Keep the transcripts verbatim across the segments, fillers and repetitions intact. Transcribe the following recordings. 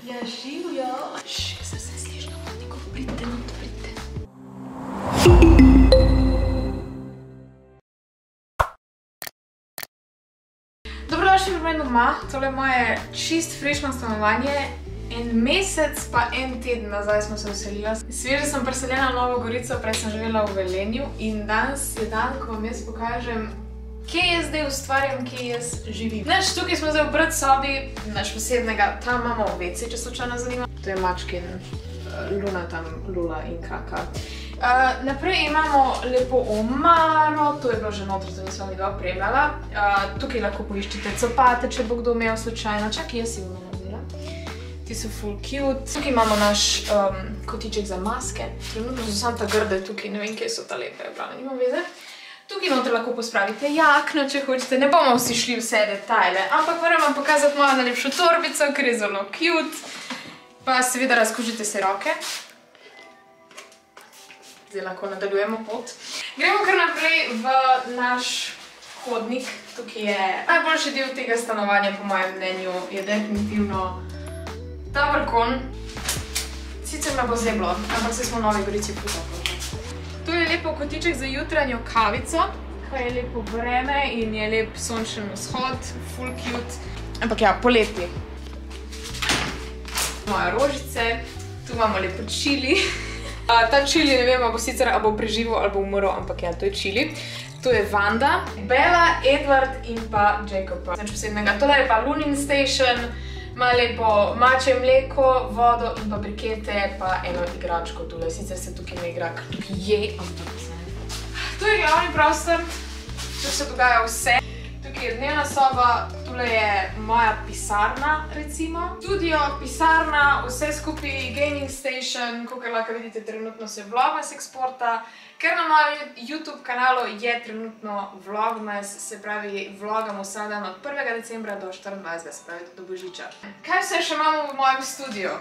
Ja, živijo. Šš, se se slišno, neko pridite, no to pridite. Dobrodošli pri meni doma. Tole je moje čist frešno stanovanje. En mesec pa en teden nazaj smo se vselila. Sveže sem preseljena v Novo Gorico, prej sem živela v Velenju in danes je dan, ko vam jaz pokažem, kje jaz zdaj ustvarjam, kje jaz živim. Naš, tukaj smo zdaj v predsobi, naš posebnega, tam imamo vece, če slučajno zanima. To je Mačkin, Luna tam, Lula in Kaka. Uh, naprej imamo lepo omaro, to je bilo že notro, to nisem videla opremljala. Uh, tukaj lahko poiščite copate, če bo kdo imel slučajno. Čak, jaz si bomo naredila. Ti so full cute. Tukaj imamo naš um, kotiček za maske. Trenutno so sam ta grde tukaj, ne vem, kje so ta lepe, pravno, nimam veze. Tukaj noter lahko pospravite jakno, če hočete. Ne bomo vsi šli vse detajle, ampak moram vam pokazati mojo najlepšo torbico, ker je zelo cute. Pa seveda razkužite se roke. Zdaj lahko nadaljujemo pot. Gremo kar naprej v naš hodnik. Tukaj je najboljši del tega stanovanja, po mojem mnenju, je definitivno ta balkon. Sicer me bo zeblo, ampak se smo v Novi Gorici potopili. Tu je lepo kotiček za jutranjo kavico, kaj je lepo vreme in je lep sončen vzhod, full cute. Ampak ja, poleti. Moje rožice, tu imamo lepo čili. Ta čili, ne vem, bo sicer bo preživel ali bo umrl, ampak ja, to je čili. Tu je Vanda, Bella, Edward in pa Jacob. Nič posebnega. Tole je pa Lunin Station, ima lepo mačje mleko, vodo in pa brikete, pa eno igračko tule. Sicer se tukaj ne igra, ker tukaj je, ampak ne. Tu je glavni prostor, tu se dogaja vse. Tukaj je dnevna soba, tule je moja pisarna, recimo. Studio, pisarna, vse skupaj, gaming station, kakor lahko vidite, trenutno se Vlogmas eksporta. Ker na mojem YouTube kanalu je trenutno Vlogmas, se pravi, vlogam vsak dan od prvega decembra do štiriindvajsetega, se pravi, do Božiča. Kaj vse še imamo v mojem studiu?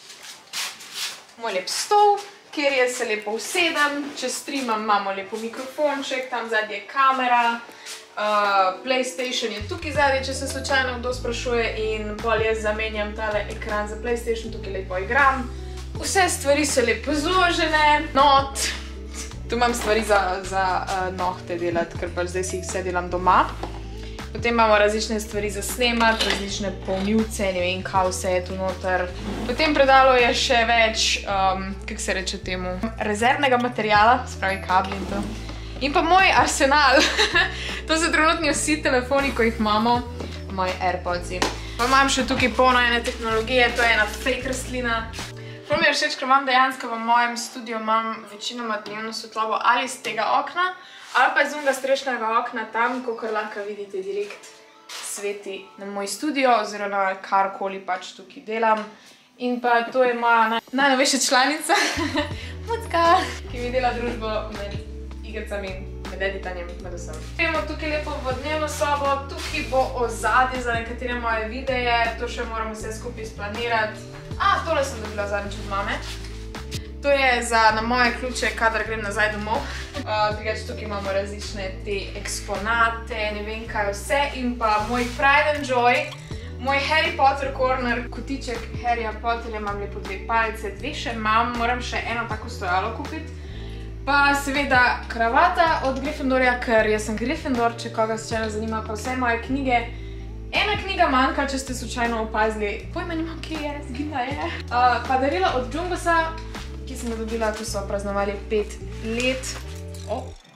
Moj lep stol, kjer jaz se lepo usedem, če streamam, imamo lepo mikrofonček, tam zadnje je kamera. Uh, PlayStation je tukaj zadnje, če se slučajno kdo sprašuje in pol jaz zamenjam tale ekran za PlayStation, tukaj lepo igram. Vse stvari so lepo zložene, not. Tu imam stvari za, za uh, nohte delati, ker pač zdaj si jih vse delam doma. Potem imamo različne stvari za snemati, različne polnilce, ne vem, kaj vse je tu noter. V tem predalu je še več, um, kako se reče temu, rezervnega materiala, se pravi kabli in to. In pa moj arsenal. To so trenutni vsi telefoni, ko jih imamo. Moji AirPodsi. Pa imam še tukaj polno ene tehnologije, to je ena fake rastlina. Prav mi je všeč, ker imam dejansko v mojem studiu imam večinoma dnevno svetlobo ali z tega okna, ali pa iz unega strešnega okna tam, kakor lahko vidite direkt sveti na moj studio, oziroma karkoli pač tukaj delam. In pa to je moja naj najnovejša članica, Mucka, ki mi dela družbo med igricami, med editanjem, med vsem. Gremo tukaj lepo v dnevno sobo, tukaj bo ozadje za nekatere moje videe, to še moram vse skupaj splanirati. A, tole sem dobila zadnjič od mame. To je za na moje ključe, kadar grem nazaj domov. Drugače tukaj imamo različne te eksponate, ne vem kaj vse, in pa moj pride and joy, moj Harry Potter corner, kotiček Harryja Potterja, imam lepo dve palice, dve še imam, moram še eno tako stojalo kupiti. Pa seveda kravata od Gryffindorja, ker jaz sem Gryffindor, če koga slučajno zanima, pa vse moje knjige. Ena knjiga manjka, če ste slučajno opazili, pojma nimam, kje je, zgina je. Pa darila od Jumbosa, ki sem jo dobila, ko so praznovali pet let. O,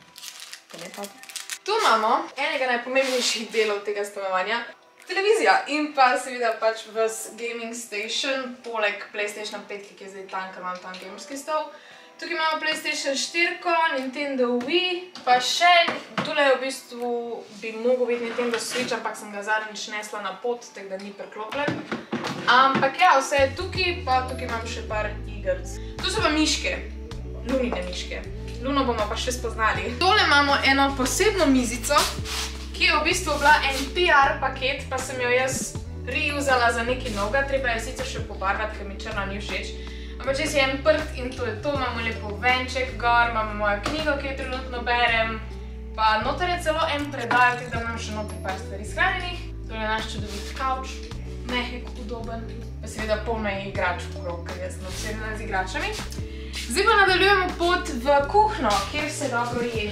to ne pa. Tu imamo enega najpomembnejših delov tega stanovanja, televizija in pa seveda pač ves gaming station, poleg PlayStation pet, ki je zdaj tam, ker imam tam gamerski stol. Tukaj imamo PlayStation štiri, Nintendo Wii, pa še, tule v bistvu bi mogel biti Nintendo Switch, ampak sem ga zadnjič nesla na pot, tako da ni preklopljen. Ampak ja, vse je tukaj, pa tukaj imam še par igrc. Tu so pa miške, Lunine miške. Luno bomo pa še spoznali. Tole imamo eno posebno mizico, ki je v bistvu bila en P R paket, pa sem jo jaz reusala za nekaj novega, treba je sicer še pobarvati, ker mi črna ni všeč. Ampak če si en prt in to je to, imamo lepo venček gor, imamo mojo knjigo, ki jo trenutno berem, pa noter je celo en predal, tako da imam še noter par stvari shranjenih. Tole je naš čudovit kavč. mehek, udoben. Pa seveda polno je igrač okrog, ker jaz sem obsedena z igračami. Zdaj pa nadaljujemo pot v kuhno, kjer se dobro je.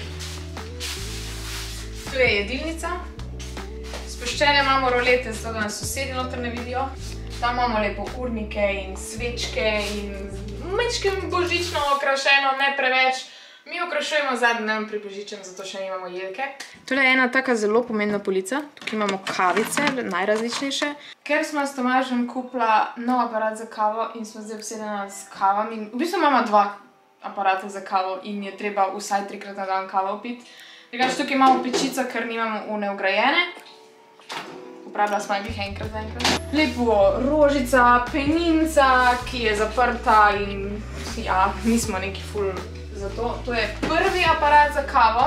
Tu je jedilnica. Spuščene imamo rolete, zato da nas sosedi noter ne vidijo. Tam imamo lepo urnike in svečke in mečkem božično okrašeno, ne preveč. Mi okrašujemo zadnji dan pri božičem, zato še nimamo jelke. Tole je ena taka zelo pomembna polica. Tukaj imamo kavice, najrazličnejše. Ker smo s Tomažem kupila nov aparat za kavo in smo zdaj obsedena s kavami. V bistvu imamo dva aparata za kavo in je treba vsaj trikrat na dan kavo piti. Drugače tukaj imamo pečico, ker nimamo one vgrajene. Upravila smo jih enkrat za enkrat. Lepo rožica, peninca, ki je zaprta in ja, nismo neki ful za to. To je prvi aparat za kavo.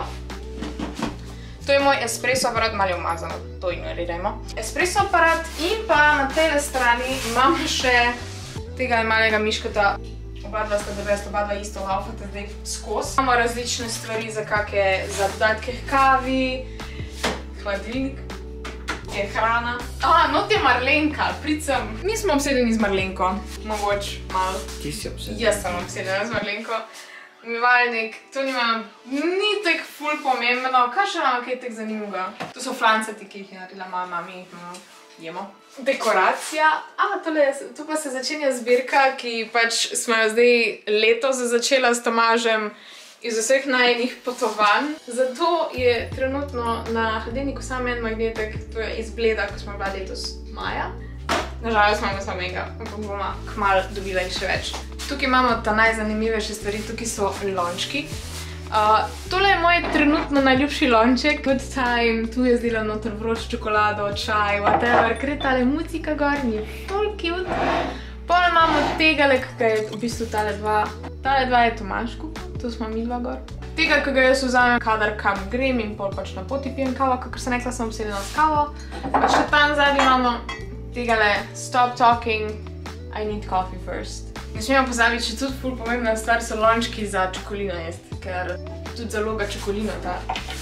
To je moj espresso aparat, malo je umazano, to ignorirajmo. Espresso aparat in pa na tej strani imamo še tega malega miškota. Oba dva sta debest, oba dva isto laufate zdaj skozi. Imamo različne stvari za kakšne, za dodatke k kavi, hladilnik. Je hrana. A, not je Marlenka, pricem. Mi smo obsedeni z Marlenko, mogoče malo. Ti si obsedena? Jaz sem obsedena z Marlenko. Umivalnik, to nima, ni tek ful pomembno. Kaj še imamo kaj tek zanimljivega? To so flancati, ki jih je naredila mama, mi jih jemo. Dekoracija. A, tole, tu pa se začenja zbirka, ki pač smo jo zdaj letos začela s Tomažem iz vseh najenih potovanj. Zato je trenutno na hladilniku samo en magnetek, to je iz Bleda, ko smo bila letos maja. Nažalost imamo samo enega, ampak bomo kmalu dobila jih še več. Tukaj imamo ta najzanimivejše stvari, tukaj so lončki. Uh, tole je moj trenutno najljubši lonček. Good time, tu je zdela noter vroč čokolado, čaj, whatever. Ker je tale mucika gor, ni ful cute. Pol imamo tegale, kakaj je v bistvu tale dva. Tale dva je Tomaž kupil. Tu smo mi dva gor. Tega, ki ga jaz vzamem, kadar kam grem in pol pač na poti pijem kavo, kakor sem rekla, sem obsedena s kavo. Pa še tam zadnji imamo tegale stop talking, I need coffee first. Ne smemo pozabiti, še tudi ful pomembna stvar so lončki za čokolino jesti, ker tudi zaloga čokolino ta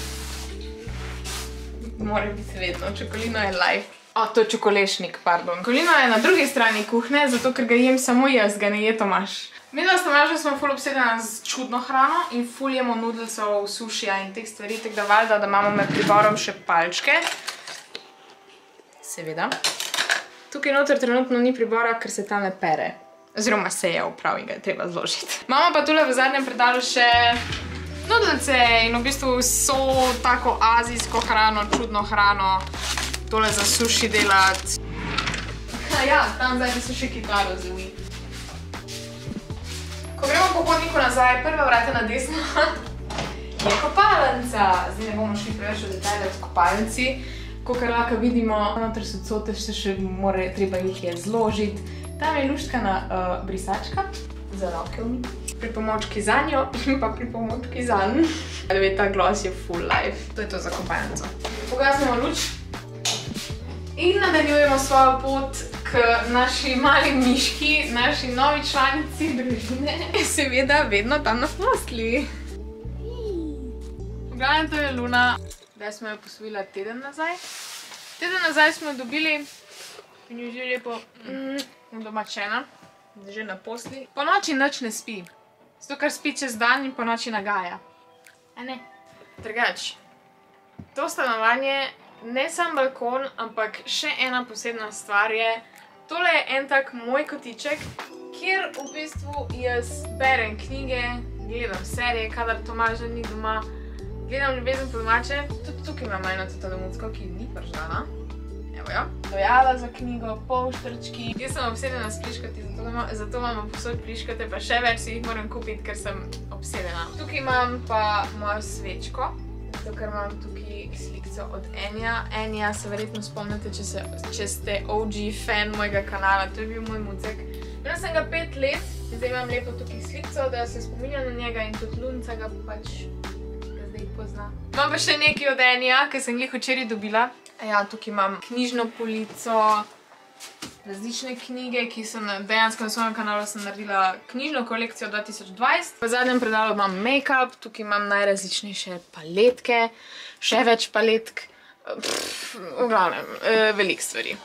mora biti vedno. Čokolino je life. O, to je čokolešnik, pardon. Čokolino je na drugi strani kuhne, zato ker ga jem samo jaz, ga ne je Tomaž. Midva s Tomažem smo ful obsedena z čudno hrano in ful jemo nudelcev, sušija in teh stvari, tako da valjda, da imamo med priborom še palčke. Seveda. Tukaj noter trenutno ni pribora, ker se tam ne pere. Oziroma se je oprav in ga je treba zložiti. Imamo pa tule v zadnjem predalu še nudelce in v bistvu so tako azijsko hrano, čudno hrano. Tole za suši delati. Ja, tam zadnji so še kitaro za mi. Ko gremo po hodniku nazaj, prva vrata na desno je kopalnica. Zdaj ne bomo šli preveč v detajle v kopalnici. Kakor lahko vidimo, noter so cote, še mora, treba jih je zložiti. Tam je luštkana uh, brisačka za roke umiti. Pripomočki za njo in pa pripomočki zanj. Da ve, ta glos je full life. To je to za kopalnico. Pogasnemo luč in nadaljujemo svojo pot k naši mali miški, naši novi članici družine. Seveda vedno tam na posli. Pogledajte, to je Luna. Zdaj smo jo posvojila teden nazaj. Teden nazaj smo jo dobili in jo že lepo domačena, že na posli. Po noči nič ne spi, zato ker spi čez dan in po noči nagaja. A ne? Drugač, to stanovanje, ne sam balkon, ampak še ena posebna stvar je, tole je en tak moj kotiček, kjer v bistvu jaz berem knjige, gledam serije, kadar Tomaža ni doma, gledam Ljubezen po domače. Tudi tukaj imam eno toto domovsko, ki ni pržgana. Evo jo. Dojala za knjigo, polštrčki. Jaz sem obsedena s pliškati, zato imam posod pliškate, pa še več si jih moram kupiti, ker sem obsedena. Tukaj imam pa mojo svečko, zato ker imam tukaj slikco od Enja. Enja se verjetno spomnite, če ste O G fan mojega kanala, to je bil moj mucek. Bila sem ga pet let in zdaj imam lepo tukaj slikco, da se spominjam na njega in tudi Lunca ga pač pozna. Imam pa še nekaj od Enja, ki sem jih včeraj dobila. Ja, tukaj imam knjižno polico, različne knjige, ki so dejansko na svojem kanalu sem naredila knjižno kolekcijo dva tisoč dvajset. V zadnjem predalu imam make-up, tukaj imam najrazličnejše paletke, še več paletk, v glavnem, veliko stvari.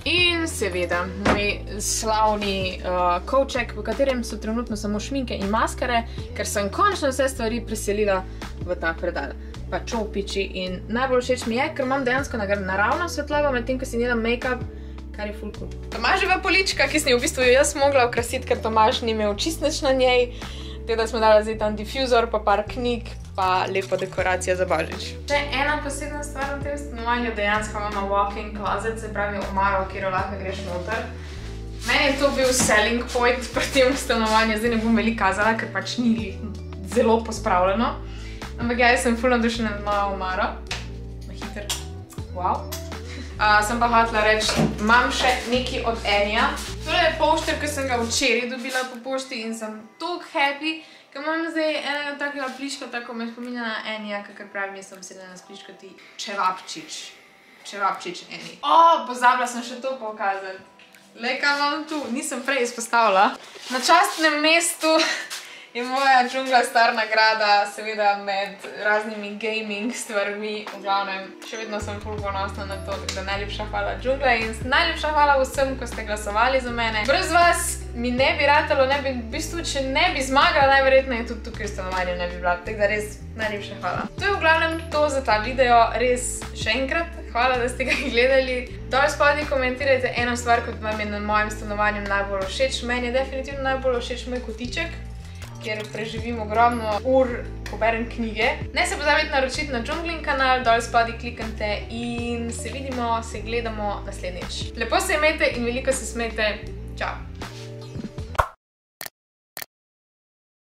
In seveda, moj slavni uh, kovček, v katerem so trenutno samo šminke in maskare, ker sem končno vse stvari preselila v ta predal. Pa čopiči in najbolj všeč mi je, ker imam dejansko naravno svetlobo, medtem ko si njelam make-up, kar je ful cool. Tomaževa polička, ki sem jo v bistvu jaz mogla okrasiti, ker Tomaž ni imel čist nič na njej. Teda smo dali zdaj tam difuzor, pa par knjig, pa lepa dekoracija za božič. Še ena posebna stvar v tem stanovanju, dejansko imamo walk-in closet, se pravi omaro, kjer lahko greš noter. Meni je to bil selling point pri tem stanovanju, zdaj ne bom veliko kazala, ker pač ni zelo pospravljeno. Ampak ja, jaz sem ful navdušena nad mojo omaro. Na hiter. Wow. Uh, sem pa hotela reči, imam še nekaj od Anija. Tole je pošter, ki sem ga včeraj dobila po pošti in sem toliko happy, ker imam zdaj enega takega pliška, tako me spominja na Anija, kakor pravim, jaz sem sedela na spliškati Čevapčič. Čevapčič Ani. O, pozabila sem še to pokazati. Lej, kaj imam tu, nisem prej izpostavila. Na častnem mestu je moja džungla star nagrada, seveda med raznimi gaming stvarmi, v glavnem, še vedno sem ful ponosna na to, tako da najlepša hvala džungla in najlepša hvala vsem, ko ste glasovali za mene. Brez vas mi ne bi ratalo, ne bi, v bistvu, če ne bi zmagala, najverjetneje tudi tukaj v stanovanju ne bi bila, tako da res najlepša hvala. To je v glavnem to za ta video, res še enkrat, hvala, da ste ga gledali. Dol spodaj komentirajte eno stvar, kot vam je na mojem stanovanju najbolj všeč. Meni je definitivno najbolj všeč moj kotiček, kjer preživim ogromno ur, ko berem knjige. Ne se pozabite naročiti na Džunglin kanal, dol spodaj kliknite in se vidimo, se gledamo naslednjič. Lepo se imejte in veliko se smejte. Čau!